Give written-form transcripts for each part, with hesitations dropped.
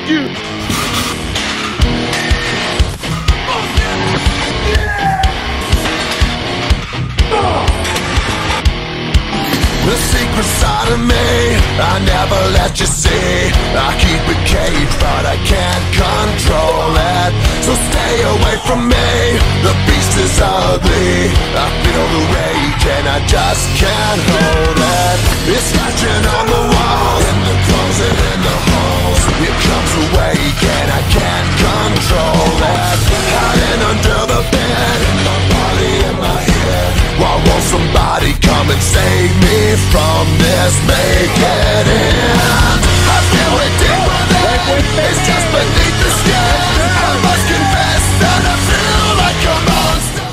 you. The secret side of me, I never let you see. I keep it caged, but I can't control it. So stay away from me, the beast is ugly. I feel the rage and I just can't hold it. It's scratching on the walls, in the closet, in the halls. It comes awake and I can't control it. Hiding under the bed, in my body, in my head. Why won't somebody come and save me from this? Make it end. I feel it deep within, it's just beneath the skin. I must confess that I feel like a monster.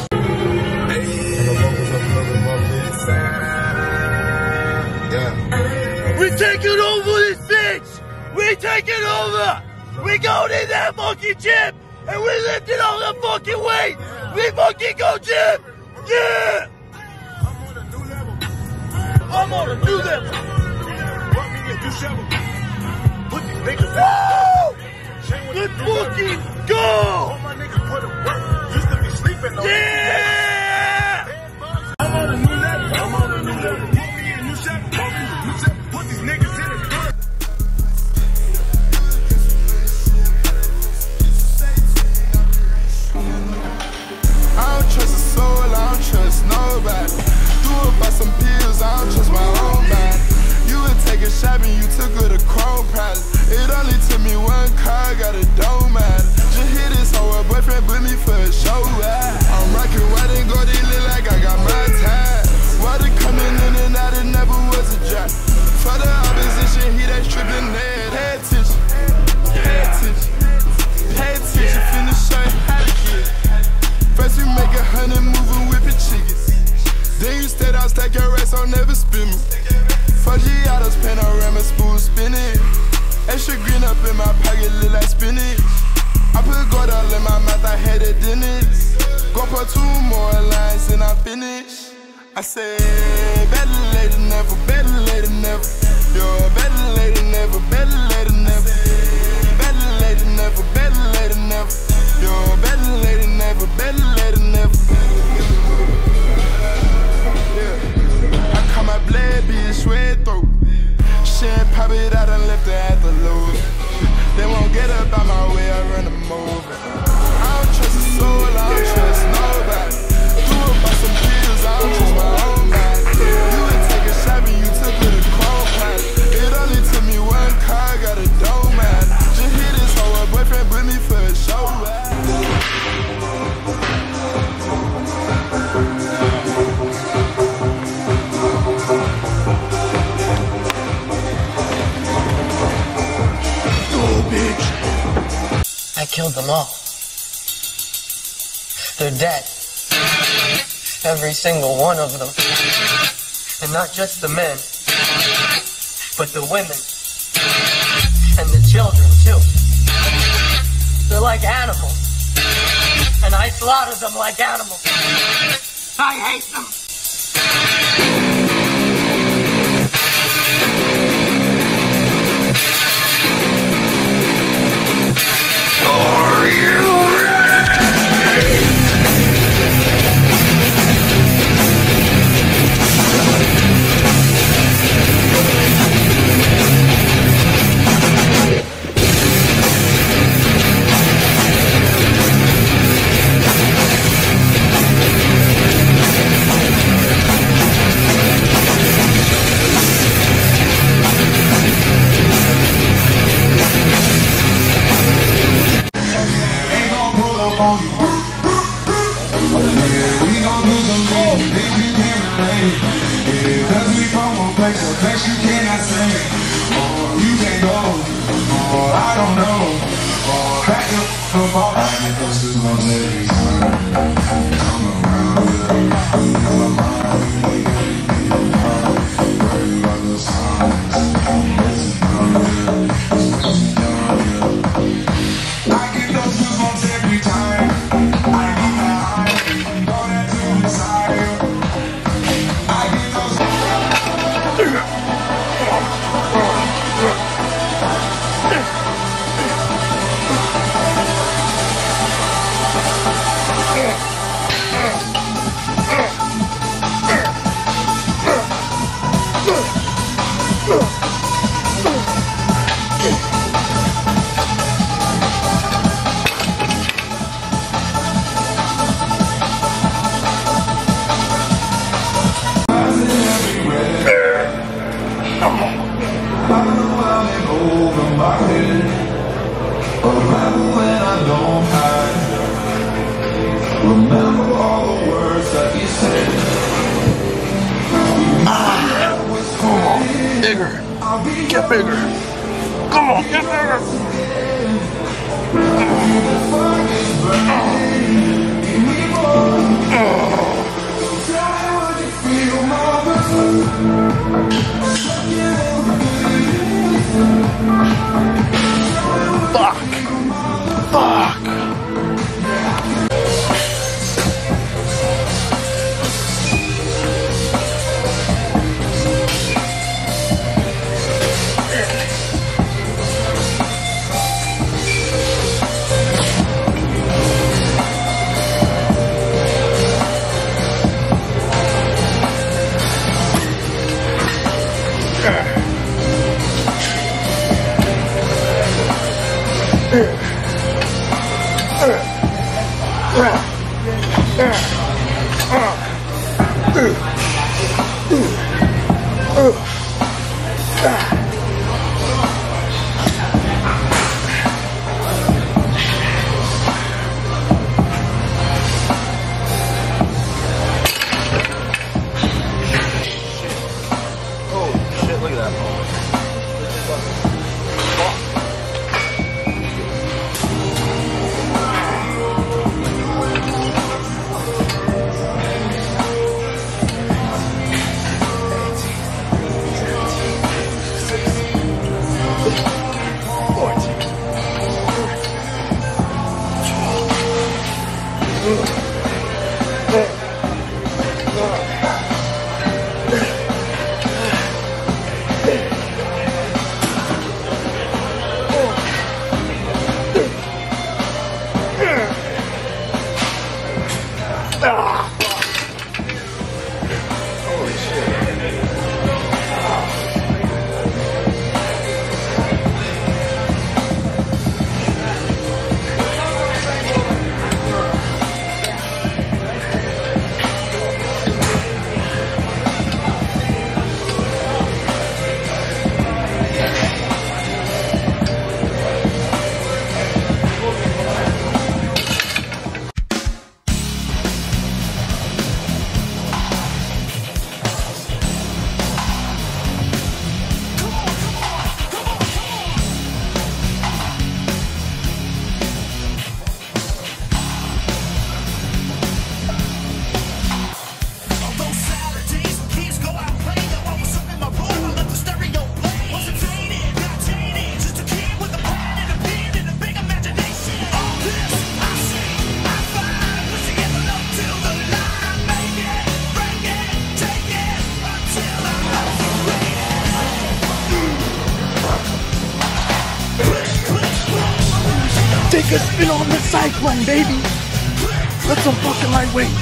We taking over this bitch! We taking over! We going in that fucking gym and we lifting all the fucking weight! We fucking go gym! Yeah! I'm on a new level. Woo! Let's fucking go! Yeah! I'm on a new level. I'm on a new level. Put these niggas in the cut. I don't trust a soul, I don't trust nobody. Do it by some pills, I don't trust my own mind. You would take a shot and you took her to Chrome Palace. It only took me one car, got a dome matter. Just hit this hoe, her boyfriend put me for a show. I'm rocking white and gold, it look like I got my time. Water coming in and out, it never was a drop. For the opposition, he that stripping there. Pay attention, pay attention, pay attention. Finna show you how to get. First we make 100 moving whipping chickens. Then you stayed out, stack your racks, I'll never spin me. 4G panorama, spoon spinning. Extra green up in my pocket, look like spinach. I put gold all in my mouth, I had a dentist. Go put 2 more lines and I'm finished. I said, better later, never, better later, never. You're better later, never, better later, never. Better later, never, better later, never. You're better later, never, better later, never. Yeah. I call my blade bitch red throat. She ain't pop it out and left her at the load. They won't get up out my way, I run them over. I don't trust a soul, I don't trust nobody. Do it by some pills, I don't trust my own mind. You would take a shot and you took her to Chrome Palace. It only took me one car, got a dome man. Just hit this hoe, her boyfriend put me for a show. I killed them all. They're dead. Every single one of them. And not just the men, but the women. And the children, too. They're like animals. And I slaughtered them like animals. I hate them. Are you ready? bigger. Get bigger. Come on, get bigger. Fuck. Fuck. Take a spin on the cyclone, baby. That's some fucking lightweight.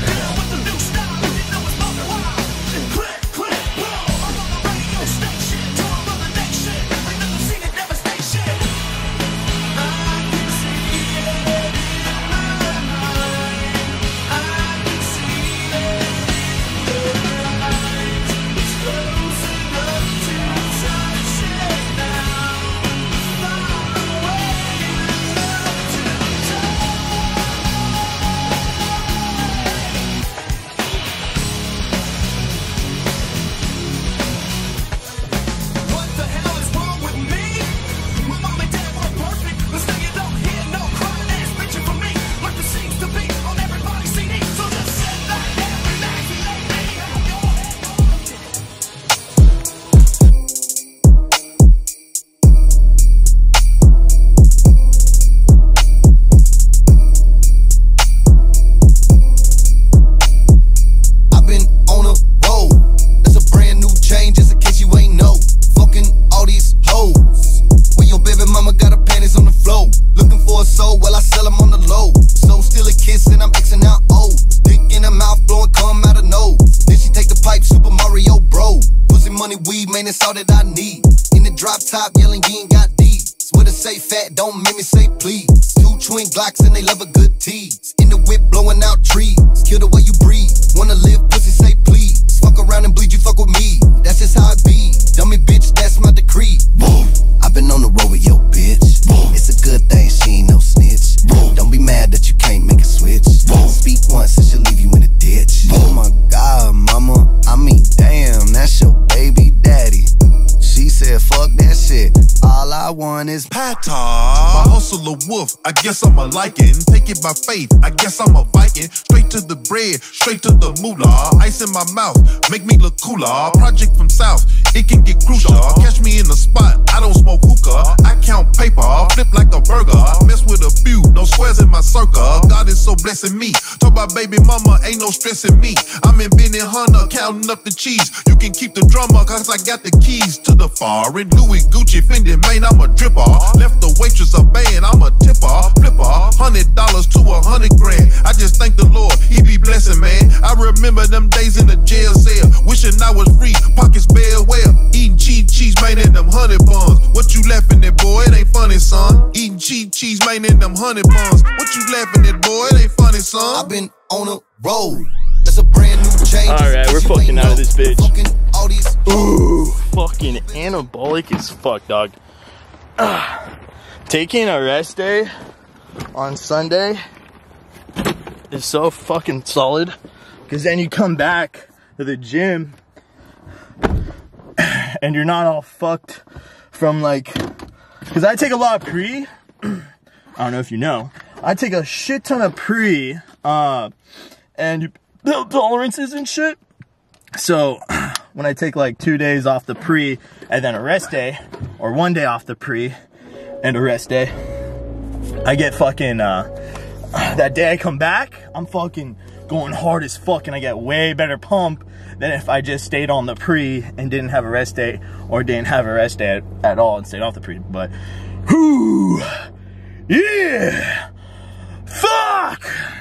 It's all that I need. In the drop top, yelling, you ain't got D's. With a say fat, don't make me say please. Two twin Glocks and they love a good tease. In the whip, blowing out trees. Kill the way you breathe. Wanna live, pussy, say please. Fuck around and bleed, you fuck with me. That's just how it be. Dummy bitch, that's my decree. Boom. I've been on the road with your bitch. Boom. It's a good thing, she ain't no snitch. Boom. Don't be mad that you can't make a switch. Boom. Speak once and she'll leave you in a ditch. Boom. Oh my God, mama, I mean, damn, that's your baby daddy. She I want is Pata. My hustle a wolf, I guess I'm a liking. Take it by faith, I guess I'm a Viking. Straight to the bread, straight to the moolah. Ice in my mouth, make me look cooler. Project from South, it can get crucial. Catch me in the spot, I don't smoke hookah. I count paper, flip like a burger. Mess with a few, no squares in my circle. God is so blessing me. Talk about baby mama, ain't no stressing me. I'm in Benny Hunter, counting up the cheese. You can keep the drummer, cause I got the keys to the foreign. Louis, Gucci, Fendi, man, I'm a dripper. Left the waitress a band, I'm a tipper. Flipper, $100 to $100 grand. I just thank the Lord, he be blessing, man. I remember them days in the jail cell, wishing I was free, pockets bare well. Eating cheese, man, in them honey buns. What you laughing at, boy? It ain't funny, son. Eating cheese, man, in them honey buns. What you laughing at, boy? It ain't funny, son. I've been on a roll. That's a brand new change. Alright, we're fucking out of this bitch. All these Ooh, fucking anabolic as fuck, dog. Taking a rest day on Sunday is so fucking solid, because then you come back to the gym and you're not all fucked from like, because I take a lot of pre. I don't know if you know, I take a shit ton of pre and tolerances and shit. So when I take like 2 days off the pre and then a rest day, or 1 day off the pre and a rest day, I get fucking that day I come back, I'm fucking going hard as fuck, and I get way better pump than if I just stayed on the pre and didn't have a rest day, or didn't have a rest day at all and stayed off the pre. But whoo, yeah, fuck.